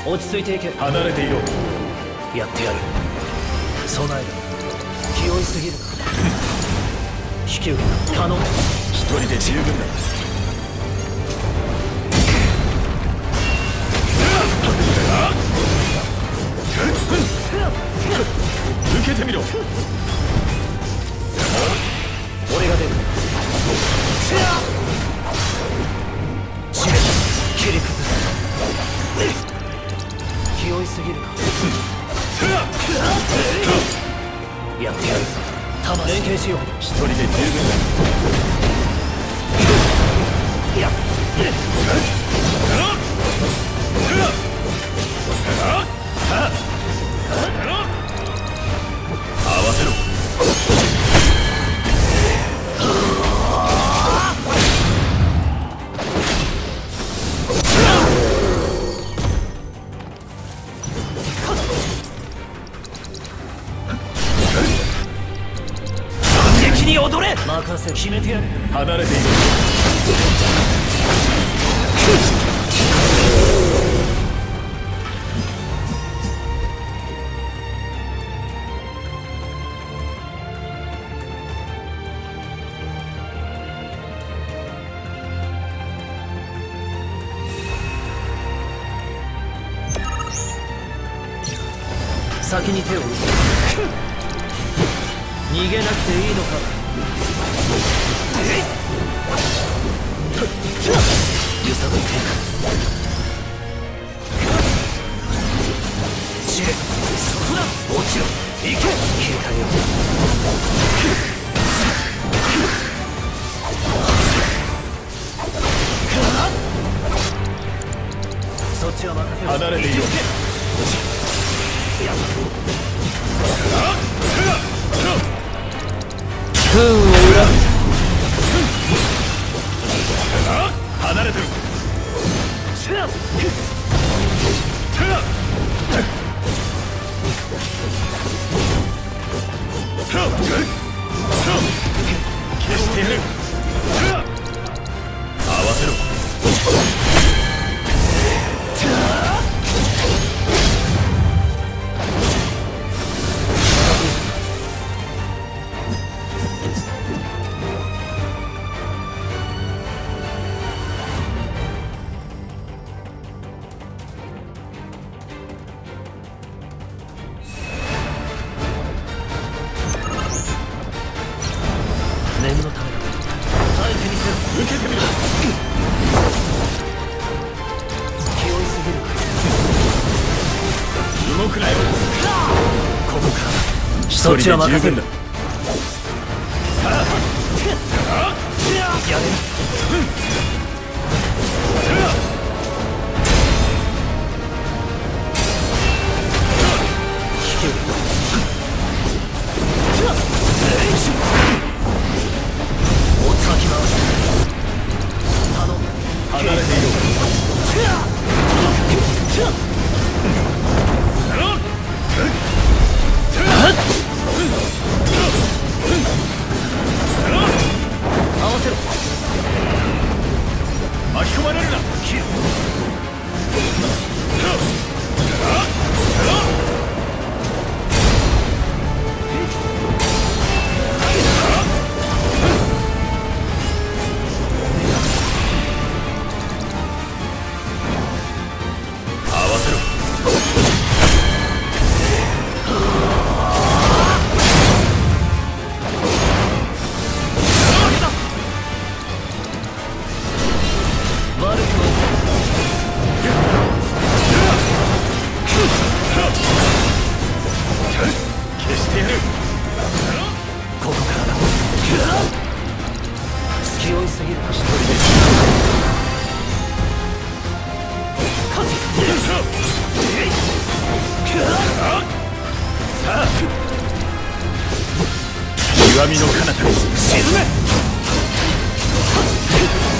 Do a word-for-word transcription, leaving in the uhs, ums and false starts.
落ち着いていけ。 離れていろ。 やってやる。備える。気負いすぎるな。引き受けた。頼む。 一人で十分だ。受けてみろ。 俺が出る。切り崩す。気負いすぎるか。やってやる。連携しよう。 一人で十分だ。 やっ合わせろ。 踊れ。任せ決めてやる。 離れている。 先に手を打つ。逃げなくていいのか。揺さぶっていく。散れ。そこだ。落ちろ。行け。切り替えよう。そっちは任せろ。 離れていろ。 不運を恨む。 離れてる。消してやる。合わせろ。 念のためだ。耐えてみせろ。 受けてみろ。 気負いすぎる。 動くなよ。 ここからだ。 そっちは任せる。 やれる。引き受けた。かき回す。頼む。 離れていろ。 合わせろ。 巻き込まれるな。極みの彼方に沈め。